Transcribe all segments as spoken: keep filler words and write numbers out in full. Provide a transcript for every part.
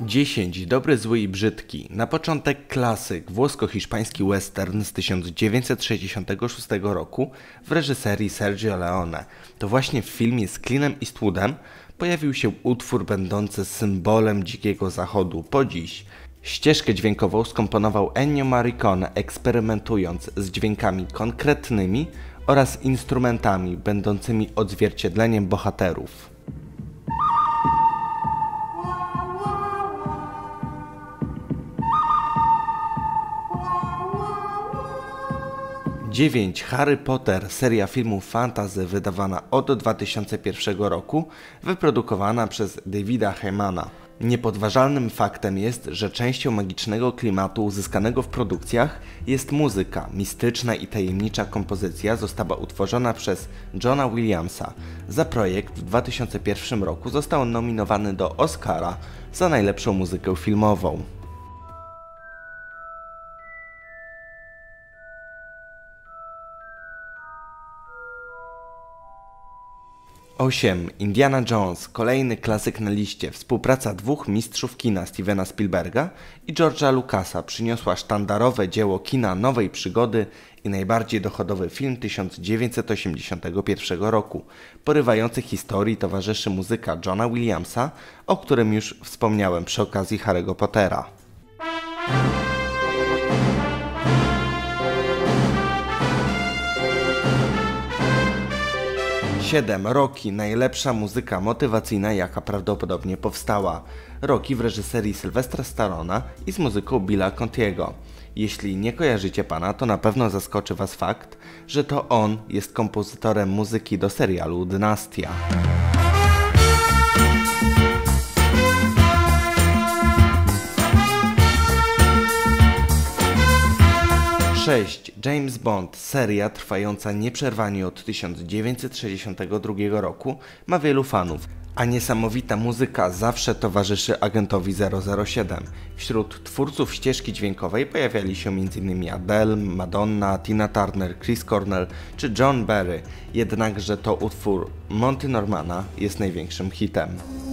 dziesięć. Dobry, zły i brzydki. Na początek klasyk, włosko-hiszpański western z tysiąc dziewięćset sześćdziesiątego szóstego roku w reżyserii Sergio Leone. To właśnie w filmie z Clintem Eastwoodem pojawił się utwór będący symbolem dzikiego zachodu po dziś. Ścieżkę dźwiękową skomponował Ennio Morricone, eksperymentując z dźwiękami konkretnymi oraz instrumentami będącymi odzwierciedleniem bohaterów. dziewięć. Harry Potter, seria filmów fantasy wydawana od dwa tysiące pierwszego roku, wyprodukowana przez Davida Heymana. Niepodważalnym faktem jest, że częścią magicznego klimatu uzyskanego w produkcjach jest muzyka. Mistyczna i tajemnicza kompozycja została utworzona przez Johna Williamsa. Za projekt w dwa tysiące pierwszym roku został on nominowany do Oscara za najlepszą muzykę filmową. osiem. Indiana Jones, kolejny klasyk na liście. Współpraca dwóch mistrzów kina, Stevena Spielberga i George'a Lucasa, przyniosła sztandarowe dzieło kina nowej przygody i najbardziej dochodowy film tysiąc dziewięćset osiemdziesiątego pierwszego roku. Porywający historii towarzyszy muzyka Johna Williamsa, o którym już wspomniałem przy okazji Harry'ego Pottera. siedem. Rocky, najlepsza muzyka motywacyjna, jaka prawdopodobnie powstała. Rocky w reżyserii Sylwestra Stallona i z muzyką Billa Contiego. Jeśli nie kojarzycie pana, to na pewno zaskoczy was fakt, że to on jest kompozytorem muzyki do serialu Dynastia. sześć. James Bond, seria trwająca nieprzerwanie od tysiąc dziewięćset sześćdziesiątego drugiego roku, ma wielu fanów, a niesamowita muzyka zawsze towarzyszy agentowi zero zero siedem. Wśród twórców ścieżki dźwiękowej pojawiali się między innymi Adele, Madonna, Tina Turner, Chris Cornell czy John Barry, jednakże to utwór Monty Normana jest największym hitem.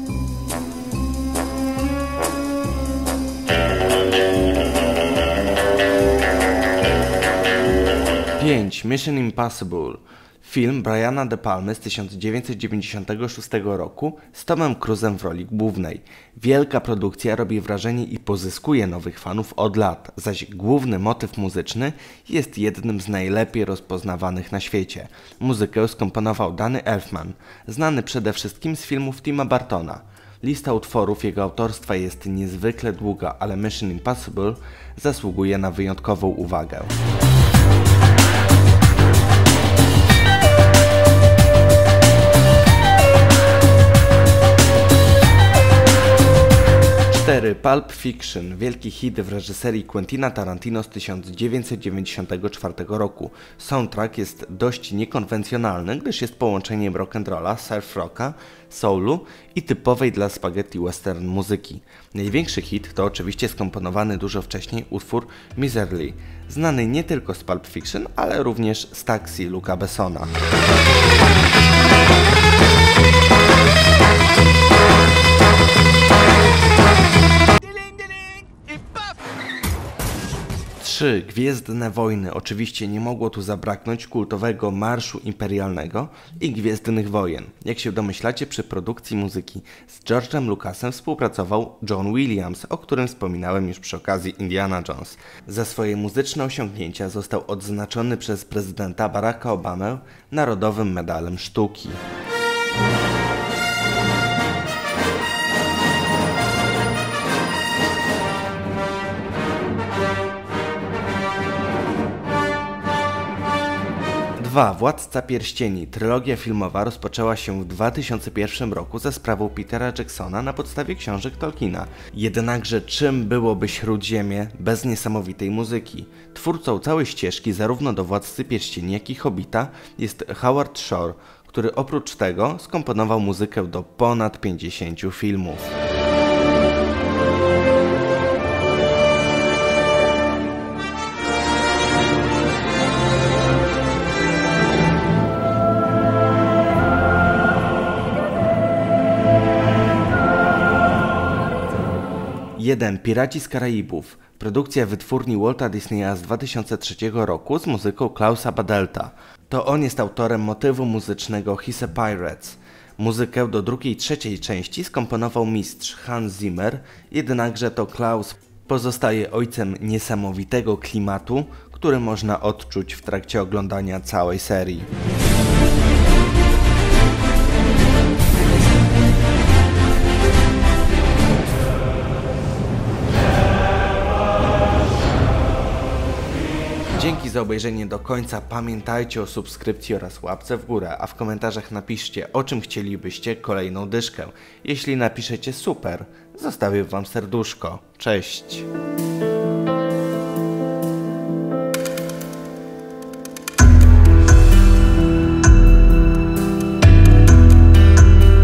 pięć. Mission Impossible. Film Briana De Palmy z tysiąc dziewięćset dziewięćdziesiątego szóstego roku z Tomem Cruise'em w roli głównej. Wielka produkcja robi wrażenie i pozyskuje nowych fanów od lat, zaś główny motyw muzyczny jest jednym z najlepiej rozpoznawanych na świecie. Muzykę skomponował Danny Elfman, znany przede wszystkim z filmów Tima Burtona. Lista utworów jego autorstwa jest niezwykle długa, ale Mission Impossible zasługuje na wyjątkową uwagę. cztery. Pulp Fiction, wielki hit w reżyserii Quentina Tarantino z tysiąc dziewięćset dziewięćdziesiątego czwartego roku. Soundtrack jest dość niekonwencjonalny, gdyż jest połączeniem rock'n'rolla, surf rocka, soulu i typowej dla spaghetti western muzyki. Największy hit to oczywiście skomponowany dużo wcześniej utwór Miserly, znany nie tylko z Pulp Fiction, ale również z Taxi Luca Bessona. trzy. Gwiezdne Wojny. Oczywiście nie mogło tu zabraknąć kultowego Marszu Imperialnego i Gwiezdnych Wojen. Jak się domyślacie, przy produkcji muzyki z George'em Lucasem współpracował John Williams, o którym wspominałem już przy okazji Indiana Jones. Za swoje muzyczne osiągnięcia został odznaczony przez prezydenta Baracka Obamę Narodowym Medalem Sztuki. dwa. Władca Pierścieni. Trylogia filmowa rozpoczęła się w dwa tysiące pierwszym roku za sprawą Petera Jacksona na podstawie książek Tolkiena. Jednakże czym byłoby Śródziemie bez niesamowitej muzyki? Twórcą całej ścieżki zarówno do Władcy Pierścieni, jak i Hobbita jest Howard Shore, który oprócz tego skomponował muzykę do ponad pięćdziesięciu filmów. jeden. Piraci z Karaibów. Produkcja wytwórni Walta Disneya z dwa tysiące trzeciego roku z muzyką Klausa Badelta. To on jest autorem motywu muzycznego He's a Pirates. Muzykę do drugiej i trzeciej części skomponował mistrz Hans Zimmer, jednakże to Klaus pozostaje ojcem niesamowitego klimatu, który można odczuć w trakcie oglądania całej serii. Dzięki za obejrzenie do końca, pamiętajcie o subskrypcji oraz łapce w górę, a w komentarzach napiszcie, o czym chcielibyście kolejną dyszkę. Jeśli napiszecie super, zostawię wam serduszko. Cześć!